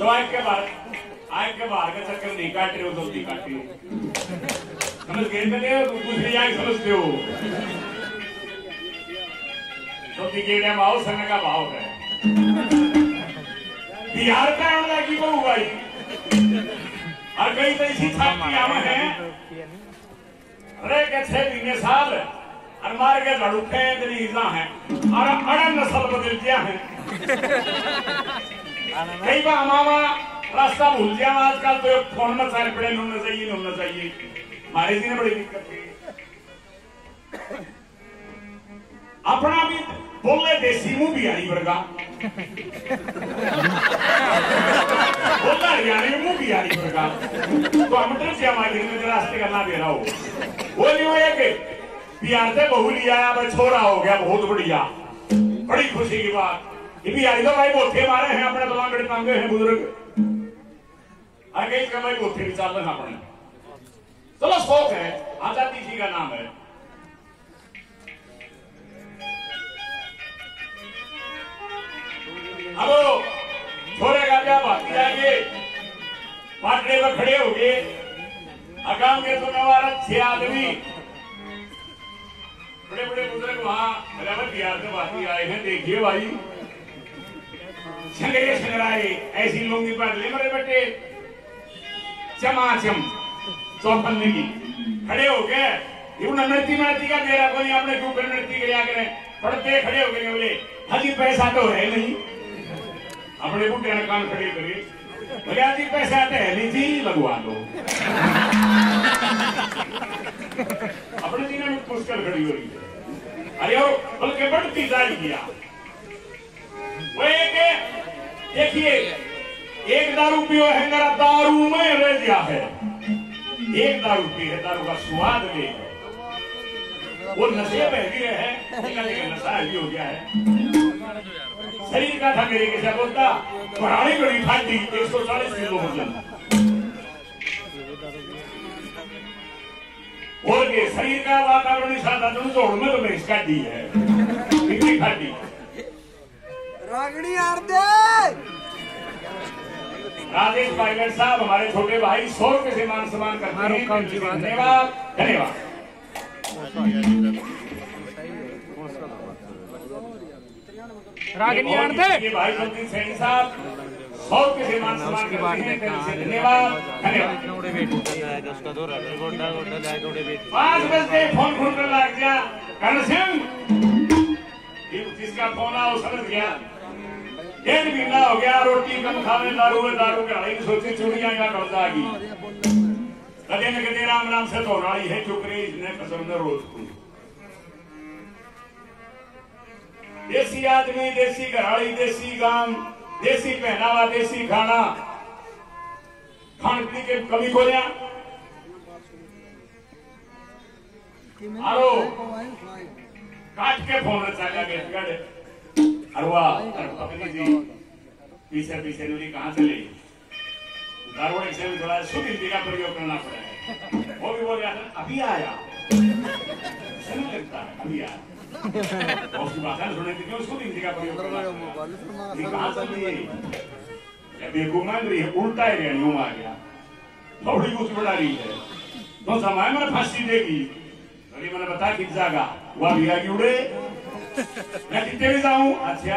तो आग के बाहर का चक्कर नहीं काट रहे हो तो नहीं काटे हो, समझ गए? दूसरी आग समझते हो तो गेड़िया माओ समय का भाव है। बिहार का आंवला की बहु भाई और कई तो इसी छाप की आम है। अरे के 6 महीने साल और मार के लड़ुके दलीजा हैं और अड़न नस्ल बदल गया है। कई बार मामा रास्ता भूल गया आजकल तो फोन में सारे पड़े होना चाहिए हमारे जी ने बड़ी दिक्कत है। अपना भी बोले देसी मुंह बिहारी वर्गा बोला हरियाणा में मुंह बिहारी वर्गा तो हम से हमारे रास्ते का ना दे रहा हो वो नहीं हो कि बिहार से बहू लिया भाई छोरा हो गया बहुत बढ़िया बड़ी खुशी की बात। ये बिहारी तो भाई बोथे मारे हैं अपने बलांगड़ टांगे हैं बुजुर्ग आगे इसका भाई बोथे भी चाल रहा अपने चलो शौक है आजादी जी का नाम है। अब छोरे का क्या बात जाएंगे पाटने पर खड़े हो गए अकाम के सुनवार 6 आदमी बड़े बड़े बुजुर्ग वहां बिहार से बाकी आए हैं। देखिए भाई छंगरे छंगराए ऐसी लुंगी पर ले मरे बेटे चमाचम चौपन्ने की खड़े हो गए नृत्य का मेरा कोई आपने क्यों नृत्य किया करें पढ़ते खड़े हो गए बोले हाजी पैसा तो है नहीं अपने बुढ़े ने कान खड़े करे बोले हाजी पैसा तो है नहीं जी लगवा दो अपने जी ने मुश्किल खड़ी हो रही है। अरे बल्कि बढ़ती जारी किया वो एक देखिए एक दारू पियो है मेरा दारू में रह गया है एक दारू पी है दारू का स्वाद ले वो नशे में भी है नशा भी हो गया है शरीर का था मेरे कैसा बोलता पुरानी बड़ी ठांडी 140 किलो वजन और के शरीर का वातावरण साधा तुम जोड़ में तो मैं इसका दी है इतनी ठांडी रागड़ी आर दे राजेश पायलट साहब हमारे छोटे भाई 100 रुपए से मान सम्मान करते हैं। धन्यवाद धन्यवाद। रागड़ी आर दे भाई कुलदीप सैनी साहब 100 रुपए से मान सम्मान करते हैं। धन्यवाद धन्यवाद। 5 बजे फोन कर लग गया कर्ण सिंह जिसका फोन आओ समझ गया 1 महीना हो गया रोटी कम खावे दारू के हाई सोची चूड़ियां का कब्जा आ गई कदे न कदे राम नाम से तो राई है चुकरे इसने कसम न रोज को देसी आदमी देसी घराड़ी देसी गांव देसी पहनावा देसी खाना खान पीने के कमी को लिया आरो काट के फोन रचा गया अरवा पत्नी जी पीछे पीछे नूरी कहाँ चले दारोड़े से भी थोड़ा शुद्ध हिंदी का प्रयोग करना पड़ा है वो भी बोल रहा था अभी आया नहीं लगता है अभी आया उसकी भाषा सुने थी क्यों शुद्ध हिंदी का प्रयोग करना कहाँ चल रही है घुमान रही है उल्टा ही गया यूं आ गया थोड़ी कुछ बढ़ा रही है तो समय मैंने फांसी देगी मैंने बता खिंच जाएगा वह भी आगे उड़े मैं कितने भी जाऊं अच्छा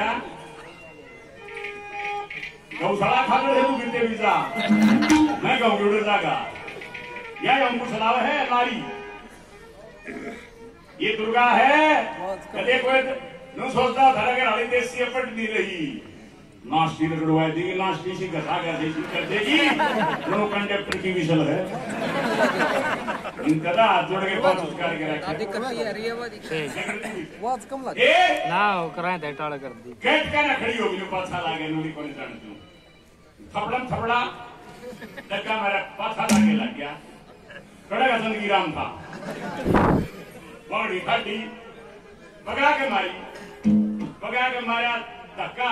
गौशाला खाकर है तू कितने भी जा मैं गाँव के उड़े जागा यह हमको सलाव है नारी ये दुर्गा है कदे कोई न सोचता था अगर हमारी देश से पट नहीं रही नाश्ती रगड़वा देगी नाश्ती से घसा कर देगी दोनों कंडक्टर की विशल है इनका हाथ जोड़ के बहुत उसका दिक्कत ये आ रही है बहुत कम लग ना हो कराए थे टाड़ा कर दी गेट का ना खड़ी होगी जो पाछा लागे नूरी को नहीं जानती थपड़ा धक्का मेरा पाछा लागे लग गया कड़ा का जिंदगी राम था बॉडी फटी बगा के मारा धक्का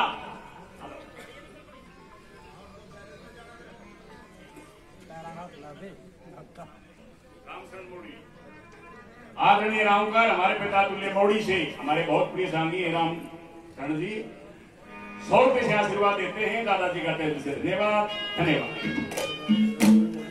आदरणीय रामकर हमारे पिता तुल्य मौड़ी से हमारे बहुत प्रिय स्वामी राम शरण जी 100 रुपए से आशीर्वाद देते हैं। दादाजी का तहे दिल से धन्यवाद, धन्यवाद।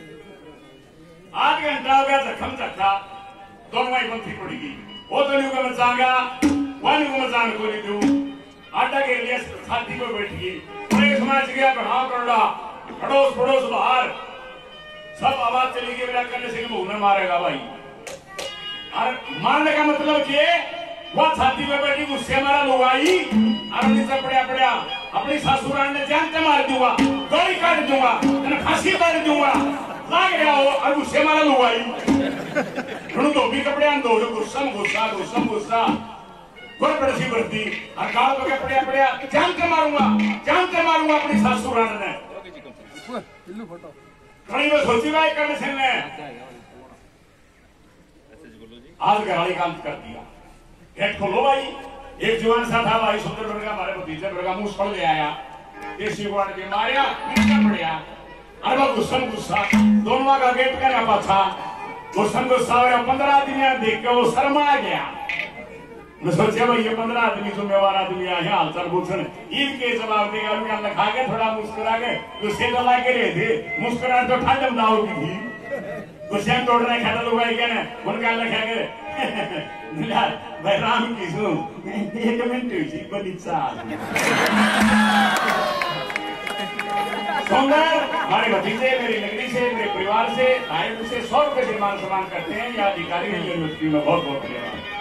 आध घंटा हो गया जखम चखा, दोनों ही पंथी पड़ेगी। वो तो नहीं को मचांगा, वाली को मचांग को नहीं दूं। आटा के लिए छाती को बैठ गई, पूरे समाज गया बढ़ा करड़ा, अड़ोस पड़ोस बाहर सब आवाज चली गई, मेरा करने से मुंह न मारेगा भाई। और मारने का मतलब कि वो छाती पे बैठी गुस्से मारा लुगाई और नीचे पड़या पड़या अपनी सासुरान ने जान से मार दूंगा, गोली काट दूंगा, फांसी मार दूंगा, लाग गया हो और गुस्से मारा लुगाई। धोबी कपड़े दो गुस्सा गुस्सा गुस्सा गुस्सा गोल पड़सी बढ़ती और गाल को कपड़े पड़या जान के मारूंगा अपनी सासुरान ने। कहीं में सोची भाई करने से ने आज घराली काम कर दिया। गेट खोलो भाई, एक जवान सा था भाई सुंदर वर्गा, हमारे भतीजे वर्गा मुंह फड़ ले आया, देसी गुआड़ के मारिया नीचे पड़या। अरे वो गुस्सा दोनों का गेट का ना पाछा गुस्सा और 15 आदमी देख के वो शर्मा गया। मैं सोचा भाई ये 15 आदमी जिम्मेवार आदमी आए हैं, हालचाल पूछने इनके जवाब देगा, उनका लखा के थोड़ा मुस्कुरा के गुस्से तो ला के रहे थे, मुस्कुराहट तो ठंड दाव की थी, गुस्से में तोड़ने खाता लोग आई क्या ना उनका लखा के भाई राम की सुन 1 मिनट हुई थी बड़ी चाल सुंदर हमारे भतीजे मेरी नगरी से मेरे परिवार से आए, मुझसे 100 रुपए से मान सम्मान करते हैं। यह अधिकारी यूनिवर्सिटी में बहुत बहुत धन्यवाद।